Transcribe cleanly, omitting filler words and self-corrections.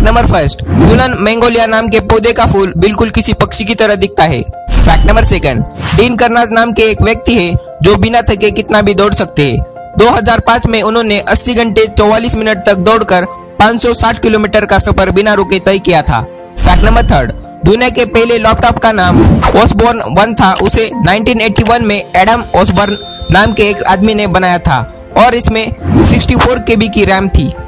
Number first, यूलन मैंगोलिया नाम के पौधे का फूल बिल्कुल किसी पक्षी की तरह दिखता है। Fact number second, Dean Karnazes नाम के एक व्यक्ति है जो बिना थके कितना भी दौड़ सकते हैं। 2005 में उन्होंने 80 घंटे 44 मिनट तक दौड़कर 560 किलोमीटर का सफर बिना रुके तय किया था। फैक्ट नंबर थर्ड, दुनिया के पहले लैपटॉप का नाम ऑसबॉर्न 1 था। उसे 1981 में एडम ऑसबॉर्न नाम के एक आदमी ने बनाया था और इसमें 64 KB की रैम थी।